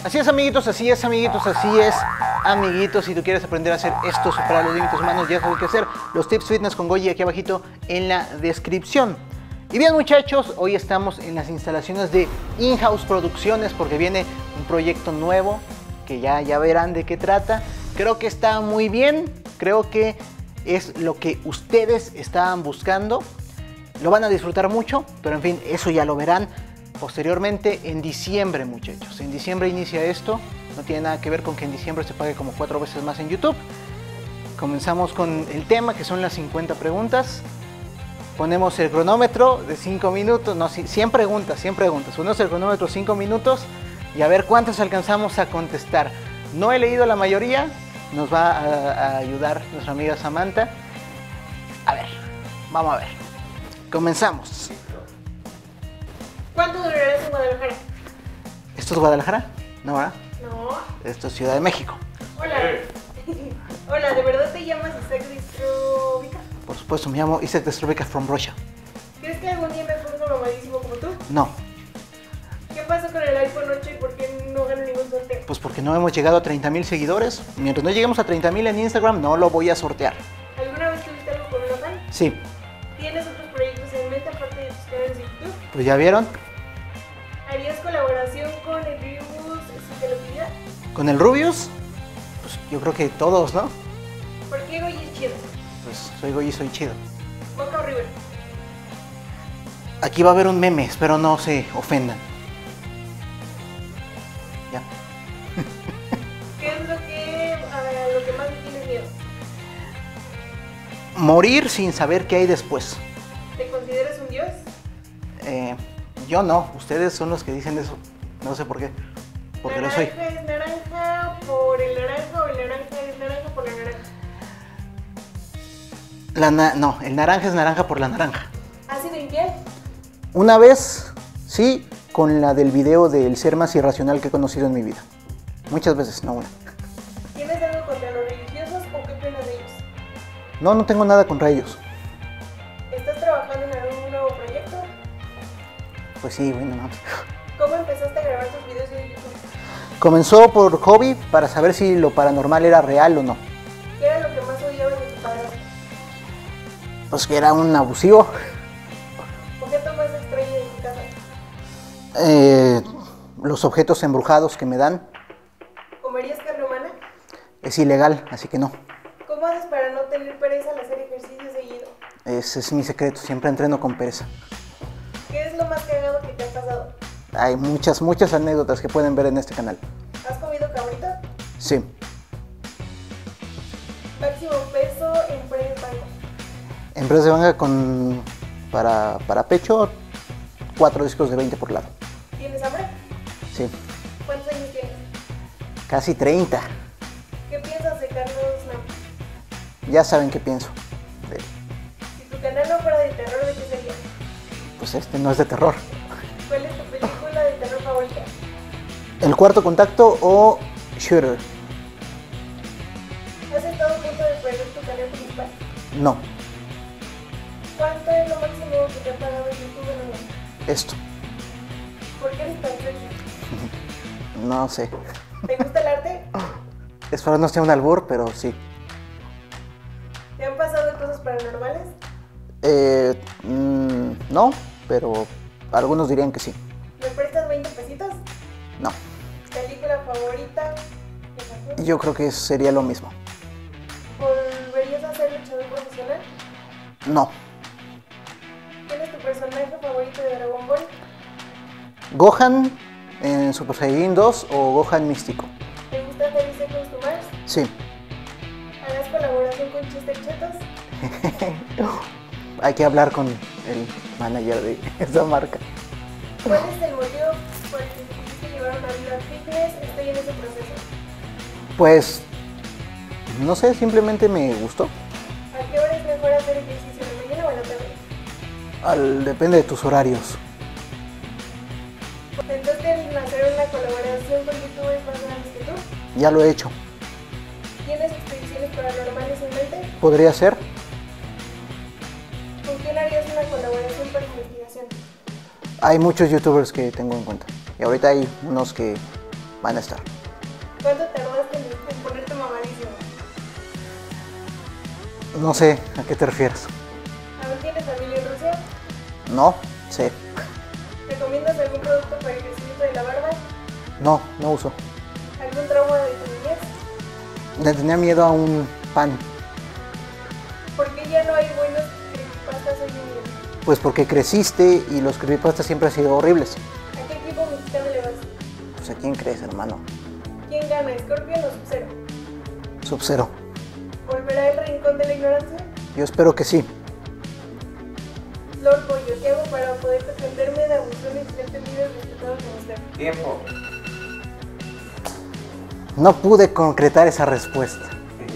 Así es, amiguitos, así es, amiguitos, así es, amiguitos. Si tú quieres aprender a hacer esto, superar los límites humanos, ya sabes qué hacer. Los tips fitness con Goyi aquí abajito en la descripción. Y bien, muchachos, hoy estamos en las instalaciones de In-House Producciones porque viene un proyecto nuevo que ya verán de qué trata. Creo que está muy bien, creo que es lo que ustedes estaban buscando. Lo van a disfrutar mucho, pero en fin, eso ya lo verán posteriormente en diciembre, muchachos. En diciembre inicia esto. No tiene nada que ver con que en diciembre se pague como 4 veces más en YouTube. Comenzamos con el tema, que son las 50 preguntas. Ponemos el cronómetro de 5 minutos, no, 100 preguntas, 100 preguntas. Ponemos el cronómetro 5 minutos y a ver cuántos alcanzamos a contestar. No he leído la mayoría, nos va a ayudar nuestra amiga Samantha. A ver, vamos a ver. Comenzamos. ¿Cuánto durarás en Guadalajara? ¿Esto es Guadalajara? No, ¿verdad? No. Esto es Ciudad de México. Hola. Hola, ¿de verdad te llamas Isaac Distrovika? Por supuesto, me llamo Isaac Distrovika from Russia. ¿Crees que algún día me ponga mamadísimo como tú? No, ¿Qué pasó con el iPhone 8 y por qué no gano ningún sorteo? pues porque no hemos llegado a 30,000 seguidores. Mientras no lleguemos a 30,000 en Instagram, no lo voy a sortear. ¿Alguna vez tuviste algo con una fan? Sí, ¿Tienes otros proyectos en mente aparte de tus canales de YouTube? pues ya vieron. ¿Harías colaboración con el Rubius si te lo pidiera? Con el Rubius, pues yo creo que todos, ¿no? ¿Por qué Goyi es chido? Pues soy Goyi, soy chido. ¿Boca o River? Aquí va a haber un meme, espero no se ofendan. Ya. ¿Qué es lo que más le tienes miedo? Morir sin saber qué hay después. ¿Te consideras un dios? Yo no, ustedes son los que dicen eso. No sé por qué. Porque lo soy. ¿Naranja es naranja por el naranja o el naranja es naranja por la naranja? No, el naranja es naranja por la naranja. ¿Has sido infiel? Una vez, sí, con la del video del ser más irracional que he conocido en mi vida. Muchas veces, no una. ¿Tienes algo contra los religiosos o qué opinas de ellos? No tengo nada contra ellos. ¿Estás trabajando en algún nuevo proyecto? Pues sí, bueno, no. ¿Cómo empezaste a grabar tus videos de YouTube? Comenzó por hobby para saber si lo paranormal era real o no. ¿Qué era lo que más odiabas de tu padre? Pues que era un abusivo. ¿Objeto más extraño de tu casa? Los objetos embrujados que me dan ¿Comerías carne humana? es ilegal, así que no. ¿Cómo haces para no tener pereza al hacer ejercicio seguido? Ese es mi secreto, siempre entreno con pereza. ¿Qué es lo más cagado que te ha pasado? Hay muchas anécdotas que pueden ver en este canal. ¿Has comido cabrito? Sí, Máximo peso en press banca. en press de banca para pecho, 4 discos de 20 por lado. ¿Tienes hambre? Sí, ¿Cuántos años tienes? casi 30. ¿Qué piensas de Carlos Nam? Ya saben qué pienso de él. Si tu canal no fuera de terror, ¿de qué sería? Pues este no es de terror. ¿Cuál es tu película de terror favorita? El cuarto contacto o Shooter. ¿Has estado a punto de perder tu canal principal? No, ¿Cuánto es lo máximo que te ha pagado YouTube en un mes? esto. ¿Por qué eres tan sexy? No sé. ¿Te gusta el arte? Espero no sea un albur, pero sí. ¿Te han pasado cosas paranormales? No, pero algunos dirían que sí. ¿Me prestas 20 pesitos? No, ¿Película favorita? yo creo que sería lo mismo. ¿Volverías a ser luchador profesional? No. ¿Quién es tu personaje favorito de Dragon Ball? Gohan en Super Saiyajin 2 o Gohan místico. ¿Te gusta hacer Seconds to Mars? Sí. ¿Harás colaboración con Chester Chetos? Hay que hablar con el manager de esa marca. ¿Cuál es el motivo por el que decidiste llevar una vida fitness? Estoy en ese proceso. Pues, no sé, simplemente me gustó. ¿A qué hora es mejor hacer ejercicio, en la mañana o en la tarde? Depende de tus horarios. ¿Pensaste en hacer una colaboración con youtubers más grandes que tú? Ya lo he hecho. ¿Tienes expediciones paranormales en mente? ¿Podría ser? ¿Con quién harías una colaboración para investigación? Hay muchos youtubers que tengo en cuenta. Y ahorita hay unos que van a estar. ¿Cuánto tardaste en ponerte mamadísimo? No sé a qué te refieres. ¿Aún tienes familia en Rusia? No, sé. ¿Recomiendas algún producto para el crecimiento de la barba? No, no uso. ¿Algún trauma de tu niñez? Le tenía miedo a un pan. ¿Por qué ya no hay buenos creepypastas hoy en día? Pues porque creciste y los creepypastas siempre han sido horribles. ¿A qué equipo mexicano le vas? Pues ¿a quién crees, hermano? ¿Quién gana, Scorpion o Sub-Zero? Sub-Zero. ¿Volverá el rincón de la ignorancia? Yo espero que sí. Lord Pollo, ¿qué hago para poder defenderme de abusones y entendidos respetados como usted? Tiempo. No pude concretar esa respuesta.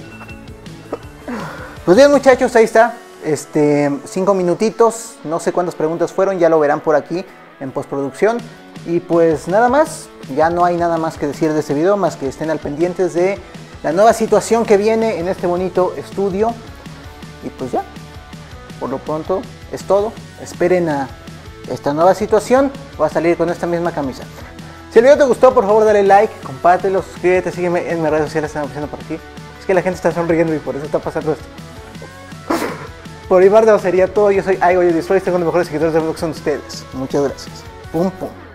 Pues bien, muchachos, ahí está. 5 minutitos, no sé cuántas preguntas fueron, ya lo verán por aquí en postproducción. Y pues nada más, ya no hay nada más que decir de este video, más que estén al pendientes de la nueva situación que viene en este bonito estudio. Y pues ya, por lo pronto es todo. Esperen a esta nueva situación. Voy a salir con esta misma camisa. Si el video te gustó, por favor dale like, compártelo, suscríbete, sígueme en mis redes sociales, están apareciendo por aquí. Es que la gente está sonriendo y por eso está pasando esto. Por mi parte sería todo. Yo soy iGoyo Destroy, tengo los mejores seguidores del mundo que son ustedes. Muchas gracias. Pum pum.